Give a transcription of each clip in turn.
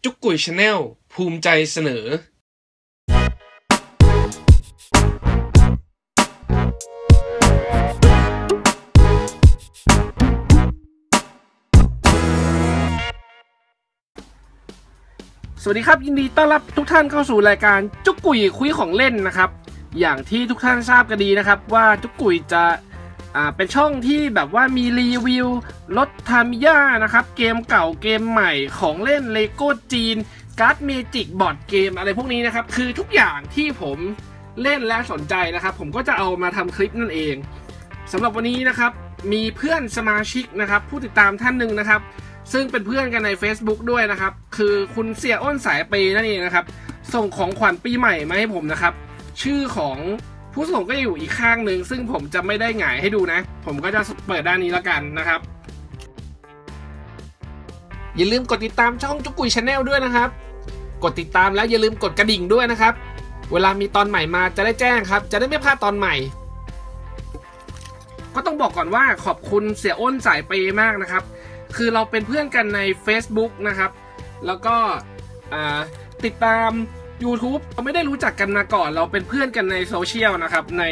จุกกุยชาแนลภูมิใจเสนอสวัสดีครับยินดีต้อนรับทุกท่านเข้าสู่รายการจุกกุยคุยของเล่นนะครับอย่างที่ทุกท่านทราบกันดีนะครับว่าจุกกุยจะเป็นช่องที่แบบว่ามีรีวิวรถทามิยานะครับเกมเก่าเกมใหม่ของเล่นเลโก้จีนการ์ดเมจิกบอร์ดเกมอะไรพวกนี้นะครับคือทุกอย่างที่ผมเล่นและสนใจนะครับผมก็จะเอามาทำคลิปนั่นเองสำหรับวันนี้นะครับมีเพื่อนสมาชิกนะครับผู้ติดตามท่านหนึ่งนะครับซึ่งเป็นเพื่อนกันใน Facebook ด้วยนะครับคือคุณเสี่ยอ้นสายเปนั่นเองนะครับส่งของขวัญปีใหม่มาให้ผมนะครับชื่อของผู้ส่งก็อยู่อีกข้างหนึ่งซึ่งผมจะไม่ได้หงายให้ดูนะผมก็จะเปิดด้านนี้แล้วกันนะครับอย่าลืมกดติดตามช่องจุกกุยชาแนลด้วยนะครับกดติดตามแล้วอย่าลืมกดกระดิ่งด้วยนะครับเวลามีตอนใหม่มาจะได้แจ้งครับจะได้ไม่พลาดตอนใหม่ก็ต้องบอกก่อนว่าขอบคุณเสี่ยอ้นสายเปมากนะครับคือเราเป็นเพื่อนกันใน Facebook นะครับแล้วก็ติดตาม YouTube เราไม่ได้รู้จักกันมาก่อนเราเป็นเพื่อนกันในโซเชียลนะครับใน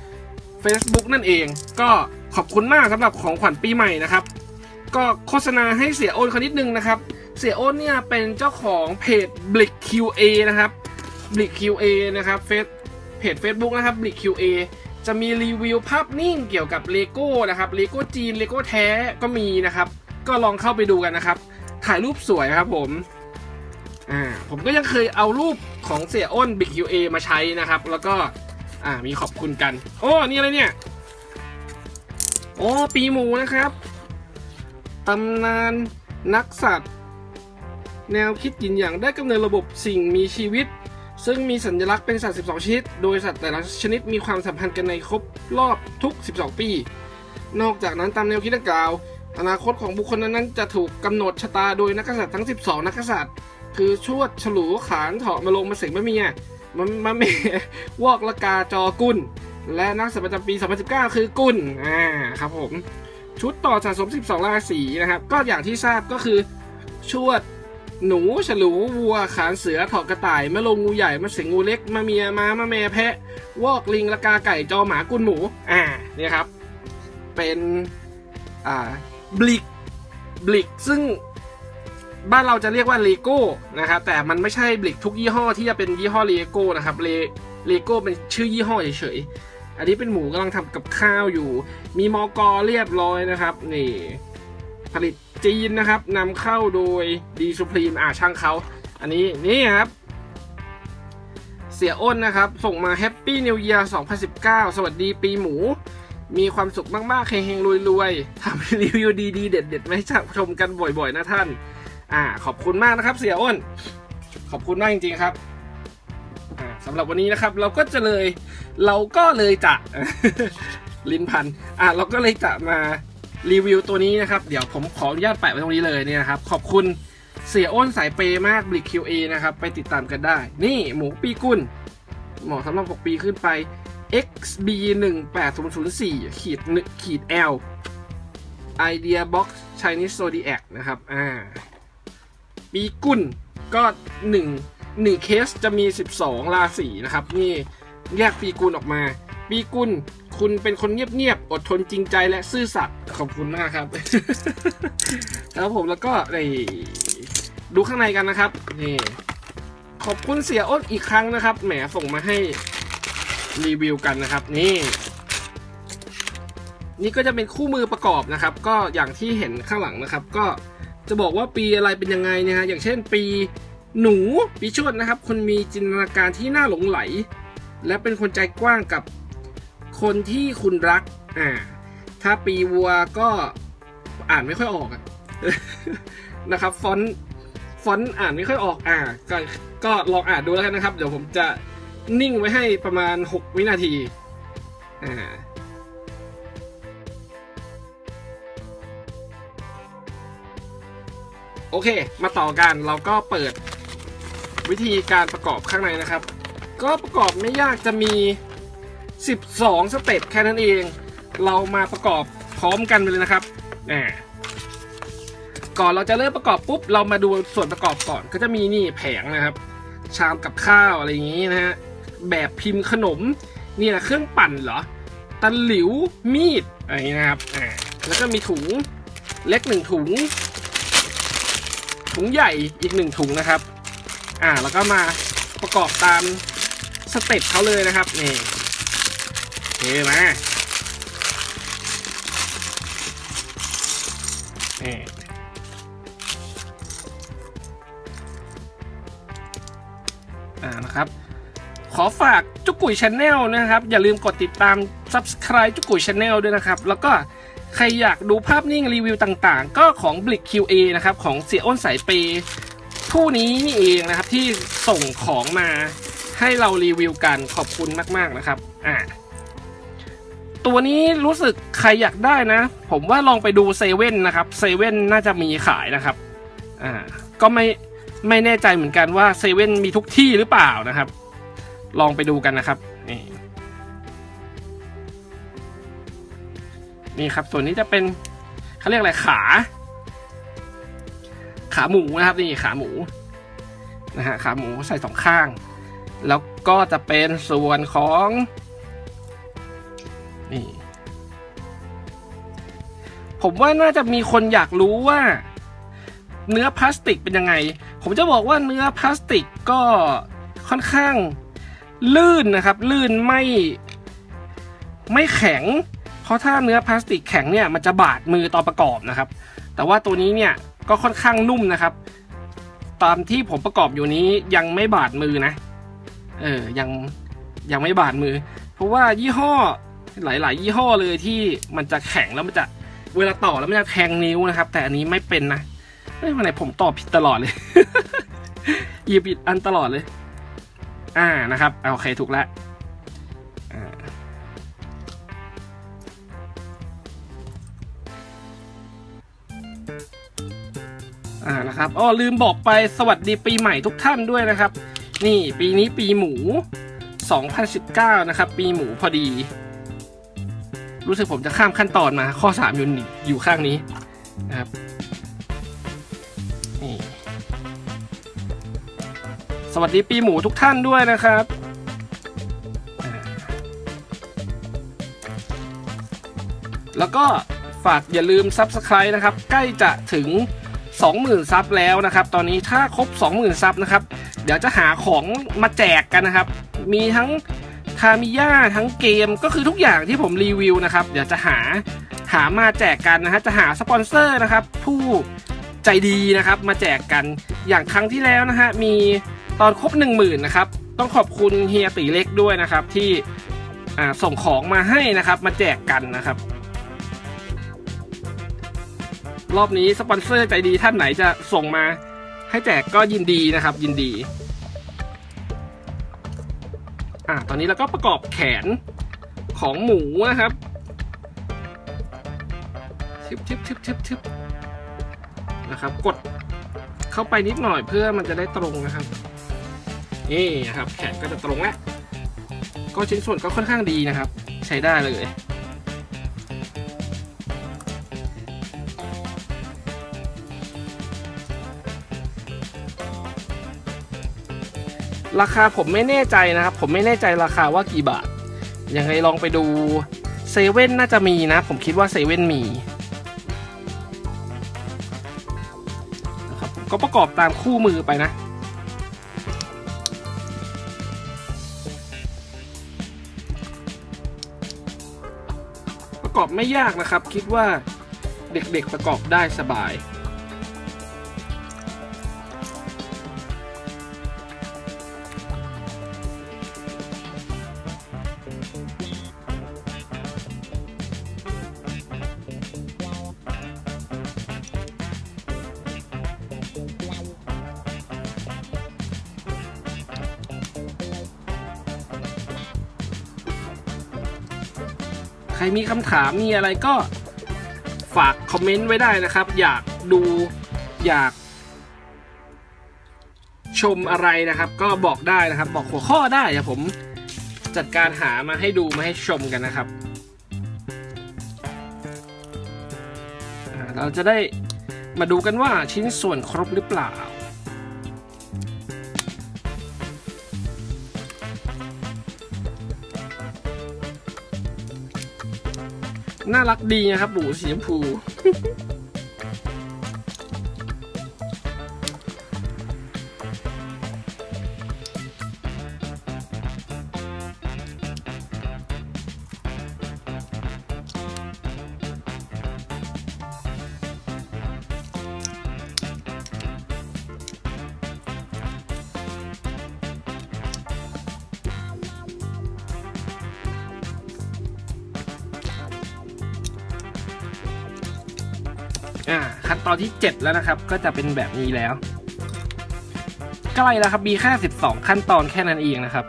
Facebook นั่นเองก็ขอบคุณมากสำหรับของขวัญปีใหม่นะครับก็โฆษณาให้เสี่ยอ้นเขานิดนึงนะครับเสี่ยอ้นเนี่ยเป็นเจ้าของเพจ Blick QA นะครับ Blick QA นะครับเพจ Facebook นะครับ Blick QA จะมีรีวิวภาพนิ่งเกี่ยวกับเลโก้นะครับเลโก้จีนเลโก้แท้ก็มีนะครับก็ลองเข้าไปดูกันนะครับถ่ายรูปสวยครับผมก็ยังเคยเอารูปของเสี่ยอ้น Blick QA มาใช้นะครับแล้วก็มีขอบคุณกันโอ้นี่อะไรเนี่ยโอ้ปีหมูนะครับตำนานนักสัตว์แนวคิดหยินหยางได้กำเนิดระบบสิ่งมีชีวิตซึ่งมีสัญลักษณ์เป็นสัตว์12ชนิดโดยสัตว์แต่ละชนิดมีความสัมพันธ์กันในครบรอบทุก12ปีนอกจากนั้นตามแนวคิดดังกล่าวอนาคตของบุคคลนั้นจะถูกกำหนดชะตาโดยนักกษัตริย์ทั้ง12นักกษัตริย์คือชวดฉลูขานเถาะมาลงมาเสงมะเมียเมวอกละกาจอกุลและนักสัตว์ประจำปี2019คือกุลครับผมชุดต่อสะสม12ราศีนะครับก็อย่างที่ทราบก็คือชวดหนูฉลูวัวขานเสือเถาะกระต่ายมะลงงูใหญ่มะเสงงูเล็กมะเมียม้ามะแม่แพะวอกลิงละกาไก่จอหมากุลหมูนี่ครับเป็นบลิกซึ่งบ้านเราจะเรียกว่าเลโก้นะครับแต่มันไม่ใช่บลิกทุกยี่ห้อที่จะเป็นยี่ห้อเลโก้นะครับเลโก้เป็นชื่อยี่ห้อเฉยๆอันนี้เป็นหมูกำลังทำกับข้าวอยู่มีมก.เรียบร้อยนะครับนี่ผลิตจีนนะครับนำเข้าโดยดีซูพรีมช่างเขาอันนี้นี่ครับเสี่ยอ้นนะครับส่งมาแฮปปี้นิวเยียร์2019สวัสดีปีหมูมีความสุขมากๆเฮงๆรวยๆทำรีวิวดีๆเด็ดๆมาให้ชมกันบ่อยๆนะท่านขอบคุณมากนะครับเสี่ยอ้นขอบคุณมากจริงๆครับสำหรับวันนี้นะครับเราก็เลยจะลิ้นพันเราก็เลยจะมารีวิวตัวนี้นะครับเดี๋ยวผมขออนุญาตแปะไว้ตรงนี้เลยเนี่ยนะครับขอบคุณเสี่ยอ้นสายเปมาก Blick QA นะครับไปติดตามกันได้นี่หมูปีกุลเหมาะสำหรับ6ปีขึ้นไป XB 18004ขีด L Idea Box Chinese Zodiac นะครับปีกุลก็1เคสจะมี12ราศีนะครับนี่แยกปีกุลออกมาปีกุลคุณเป็นคนเงียบๆอดทนจริงใจและซื่อสัตย์ขอบคุณมากครับ แล้วผมแล้วก็ดูข้างในกันนะครับนี่ขอบคุณเสี่ยอ้นอีกครั้งนะครับแหมส่งมาให้รีวิวกันนะครับนี่ก็จะเป็นคู่มือประกอบนะครับก็อย่างที่เห็นข้างหลังนะครับก็จะบอกว่าปีอะไรเป็นยังไงนะฮะอย่างเช่นปีหนูปีชวดนะครับคุณมีจินตนาการที่น่าหลงไหลและเป็นคนใจกว้างกับคนที่คุณรักถ้าปีวัวก็อ่านไม่ค่อยออกนะครับฟอนต์อ่านไม่ค่อยออกก็ลองอ่านดูแล้วกันนะครับเดี๋ยวผมจะนิ่งไว้ให้ประมาณ6วินาทีโอเคมาต่อกันเราก็เปิดวิธีการประกอบข้างในนะครับก็ประกอบไม่ยากจะมี12สเต็ปแค่นั้นเองเรามาประกอบพร้อมกันไปเลยนะครับก่อนเราจะเริ่มประกอบปุ๊บเรามาดูส่วนประกอบก่อนก็จะมีนี่แผงนะครับชามกับข้าวอะไรอย่างนี้นะฮะแบบพิมพ์ขนมนี่แหละเครื่องปั่นเหรอตะหลิวมีดอะไรอย่างนี้นะครับแล้วก็มีถุงเล็ก1ถุงถุงใหญ่อีก1ถุงนะครับแล้วก็มาประกอบตามสเต็ปเขาเลยนะครับนี่เห็นไหมนี่นะครับขอฝากจุกกุยชาแนลนะครับอย่าลืมกดติดตาม Subscribe จุกกุยชาแนลด้วยนะครับแล้วก็ใครอยากดูภาพนิ่งรีวิวต่างๆก็ของ Blick QA นะครับของเสี่ยอ้นสายเปย์ผู้นี้นี่เองนะครับที่ส่งของมาให้เรารีวิวกันขอบคุณมากๆนะครับตัวนี้รู้สึกใครอยากได้นะผมว่าลองไปดูเซเว่นนะครับเซเว่นน่าจะมีขายนะครับก็ไม่แน่ใจเหมือนกันว่าเซเว่นมีทุกที่หรือเปล่านะครับลองไปดูกันนะครับนี่ครับส่วนนี้จะเป็นเขาเรียกอะไรขาหมูนะครับนี่ขาหมูนะฮะขาหมูใส่2ข้างแล้วก็จะเป็นส่วนของนี่ผมว่าน่าจะมีคนอยากรู้ว่าเนื้อพลาสติกเป็นยังไงผมจะบอกว่าเนื้อพลาสติกก็ค่อนข้างลื่นนะครับลื่นไม่แข็งเพราะถ้าเนื้อพลาสติกแข็งเนี่ยมันจะบาดมือตอนประกอบนะครับแต่ว่าตัวนี้เนี่ยก็ค่อนข้างนุ่มนะครับตามที่ผมประกอบอยู่นี้ยังไม่บาดมือนะยังไม่บาดมือเพราะว่ายี่ห้อหลายยี่ห้อเลยที่มันจะแข็งแล้วมันจะเวลาต่อแล้วมันจะแทงนิ้วนะครับแต่อันนี้ไม่เป็นนะวันไหนผมตอบผิดตลอดเลย หยิบผิดอันตลอดเลยนะครับโอเคถูกแล้วนะครับลืมบอกไปสวัสดีปีใหม่ทุกท่านด้วยนะครับนี่ปีนี้ปีหมู2019นะครับปีหมูพอดีรู้สึกผมจะข้ามขั้นตอนมาข้อ3อยู่ข้างนี้นะครับนี่สวัสดีปีหมูทุกท่านด้วยนะครับแล้วก็ฝากอย่าลืม Subscribe นะครับใกล้จะถึง 20,000 ซับแล้วนะครับตอนนี้ถ้าครบ 20,000 ซับนะครับเดี๋ยวจะหาของมาแจกกันนะครับมีทั้งทามิย่าทั้งเกมก็คือทุกอย่างที่ผมรีวิวนะครับเดี๋ยวจะหามาแจกกันนะฮะจะหาสปอนเซอร์นะครับผู้ใจดีนะครับมาแจกกันอย่างครั้งที่แล้วนะฮะมีตอนครบ 10,000 นะครับต้องขอบคุณเฮียตีเล็กด้วยนะครับที่ส่งของมาให้นะครับมาแจกกันนะครับรอบนี้สปอนเซอร์ใจดีท่านไหนจะส่งมาให้แจกก็ยินดีนะครับยินดีตอนนี้เราก็ประกอบแขนของหมูนะครับทึบนะครับกดเข้าไปนิดหน่อยเพื่อมันจะได้ตรงนะครับนี่นะครับแขนก็จะตรงแล้วก็ชิ้นส่วนก็ค่อนข้างดีนะครับใช้ได้เลยราคาผมไม่แน่ใจนะครับผมไม่แน่ใจราคาว่ากี่บาทยังไงลองไปดูเซเว่นน่าจะมีนะผมคิดว่าเซเว่นมีนะครับผมก็ประกอบตามคู่มือไปนะประกอบไม่ยากนะครับคิดว่าเด็กๆประกอบได้สบายใครมีคำถามมีอะไรก็ฝากคอมเมนต์ไว้ได้นะครับอยากดูอยากชมอะไรนะครับก็บอกได้นะครับบอกหัวข้อได้ครับผมจัดการหามาให้ดูมาให้ชมกันนะครับ เราจะได้มาดูกันว่าชิ้นส่วนครบหรือเปล่าน่ารักดีนะครับหมูสีชมพูขั้นตอนที่7แล้วนะครับก็จะเป็นแบบนี้แล้วใกล้แล้วครับมีแค่12ขั้นตอนแค่นั้นเองนะครับ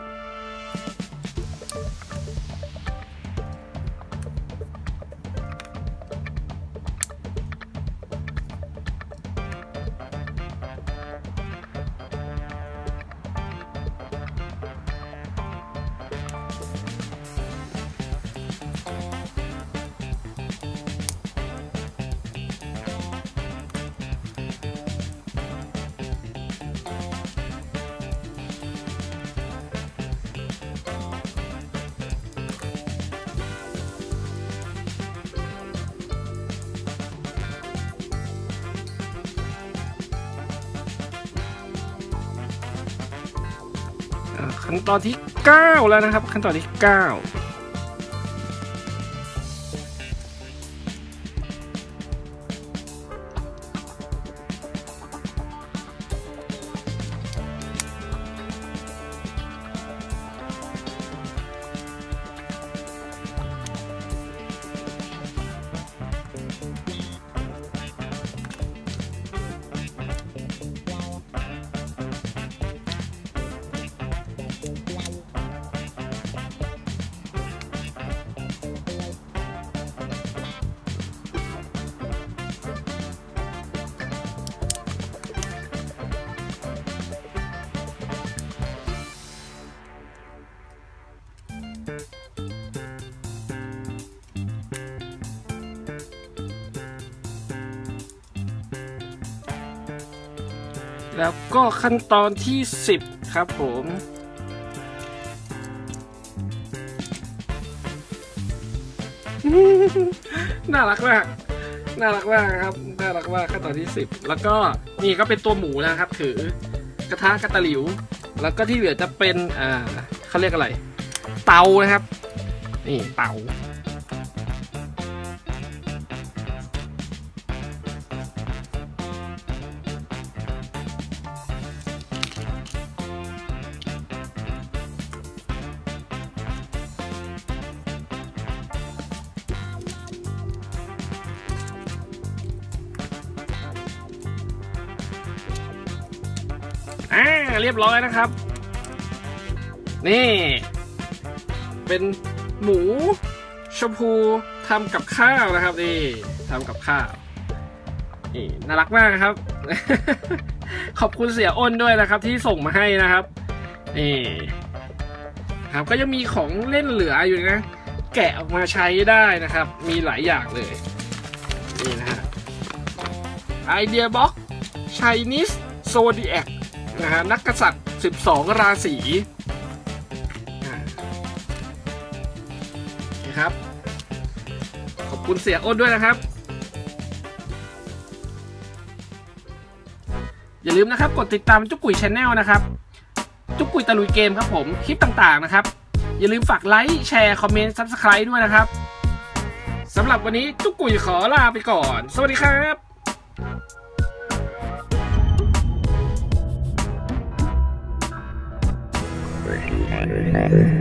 ขั้นตอนที่9แล้วนะครับขั้นตอนที่9แล้วก็ขั้นตอนที่10ครับผมน่ารักมากน่ารักมากครับน่ารักมากขั้นตอนที่10แล้วก็นี่ก็เป็นตัวหมูนะครับถือกระทะกระตะหลิวแล้วก็ที่เหลือจะเป็นเขาเรียกอะไรเตานะครับนี่เตาเรียบร้อยนะครับนี่เป็นหมูชมพูทำกับข้าวนะครับนี่ทำกับข้าวนี่น่ารักมากครับ ขอบคุณเสียอ้นด้วยนะครับที่ส่งมาให้นะครับนี่ครับก็ยังมีของเล่นเหลืออยู่นะแกะออกมาใช้ได้นะครับมีหลายอย่างเลยนี่นะฮะไอเดียบ็อกไชนีสโซดิแอคนะฮะนักกษัตริย์12ราศีนะครับขอบคุณเสียอ้นด้วยนะครับอย่าลืมนะครับกดติดตามจุ๊กกุ๋ยชาแนลนะครับจุ๊กกุ๋ยตะลุยเกมครับผมคลิปต่างๆนะครับอย่าลืมฝากไลค์แชร์คอมเมนต์ Subscribe ด้วยนะครับสำหรับวันนี้จุ๊กกุ๋ยขอลาไปก่อนสวัสดีครับ